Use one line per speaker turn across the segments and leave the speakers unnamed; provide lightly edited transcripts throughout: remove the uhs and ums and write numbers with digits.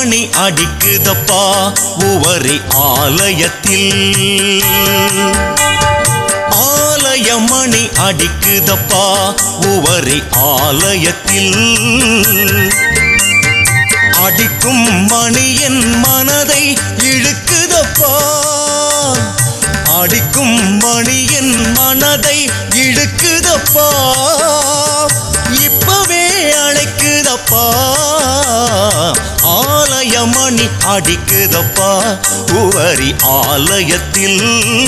மணி அடிக்குதப்பா உவரி ஆலயத்தில். ஆலய மணி அடிக்குதப்பா உவரி ஆலயத்தில். அடிக்கும் மணி என் மனதை இழுக்குதப்பா. அடிக்கும் மணி என் மனதை இழுக்குதப்பா. இப்பவே அழைக்குதப்பா. ஆலய மணி அடிக்குதப்பா உவரி ஆலயத்தில்.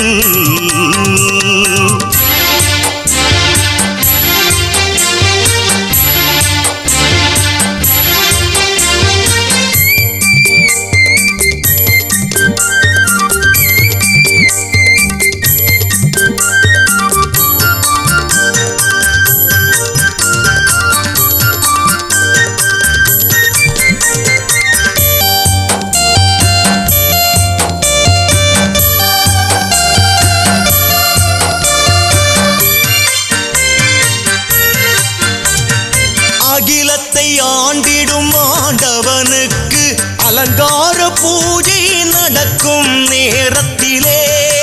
அகிலத்தை ஆண்டிடும் ஆண்டவனுக்கு அலங்கார பூஜை நடக்கும் நேரத்திலே.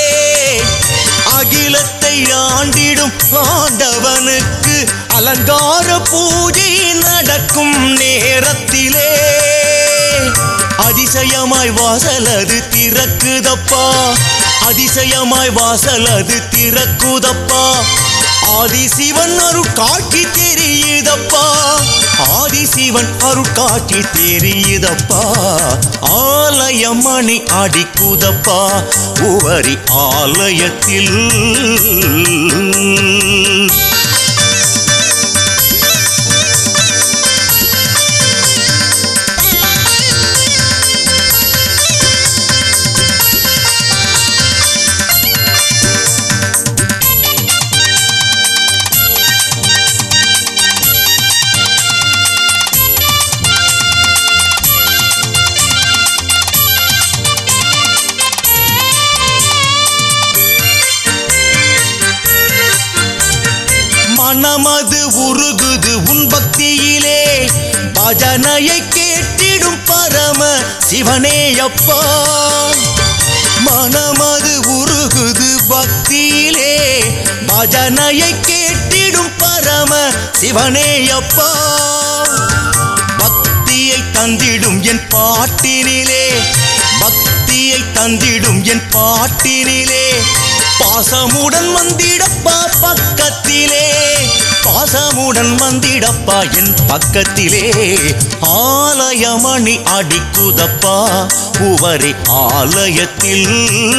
அகிலத்தை ஆண்டிடும் ஆண்டவனுக்கு அலங்கார பூஜை நடக்கும் நேரத்திலே. அதிசயமாய் வாசலது திறக்குதப்பா. அதிசயமாய் வாசலது திறக்குதப்பா. ஆதிசிவன் அருட்காட்சி தெரியுதப்பா. ஆதிசிவன் அருட்காட்சி தெரியுதப்பா. ஆலய மணி அடிக்குதப்பா உவரி ஆலயத்தில். மனமது உருகுது உன் பக்தியிலே. பஜனையை கேட்டிடும் பரம சிவனே அப்பா. மனமது உருகுது பக்தியிலே. பஜனையை கேட்டிடும் பரம சிவனே அப்பா. பக்தியை தந்திடும் என் பாட்டினிலே. பக்தியை தந்திடும் என் பாட்டினிலே. பாசமுடன் வந்திடப்பா பக்கத்திலே. பாசமுடன் வந்திடப்பா என் பக்கத்திலே. ஆலய மணி அடிக்குதப்பா உவரி ஆலயத்தில்.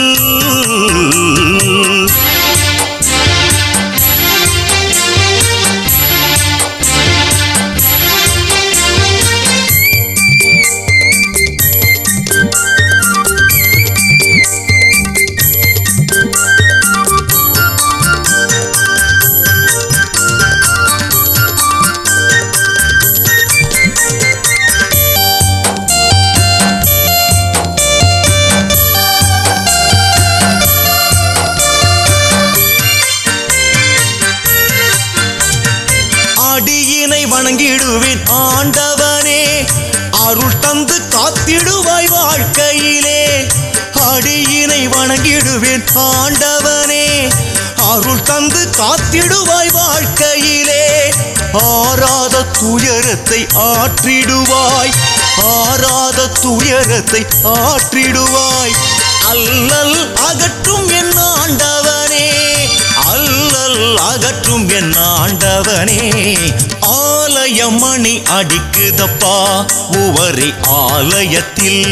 அடியினை வணங்கிடுவேன் ஆண்டவனே. அருள் தந்து காத்திடுவாய் வாழ்க்கையிலே. அடியினை வணங்கிடுவேன் ஆண்டவனே. அருள் தந்து காத்திடுவாய் வாழ்க்கையிலே. ஆராத துயரத்தை ஆற்றிடுவாய். ஆராத துயரத்தை ஆற்றிடுவாய். அல்லல் அகற்றும் என் ஆண்டவனே. அல்லல் அகற்றும் என் ஆண்டவனே. ஆலய மணி அடிக்குதப்பா உவரி ஆலயத்தில்.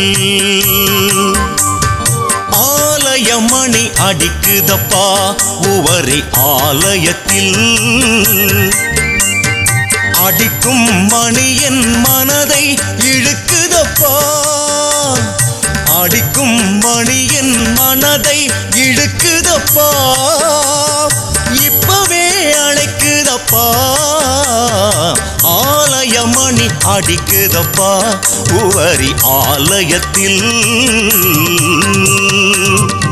ஆலய மணி அடிக்குதப்பா உவரி ஆலயத்தில். அடிக்கும் மணி என் மனதை இழுக்குதப்பா. அடிக்கும் மணி என் மனதை இழுக்குதப்பா. இப்பவே அழைக்குதப்பா. ஆலய மணி அடிக்குதப்பா உவரி ஆலயத்தில்.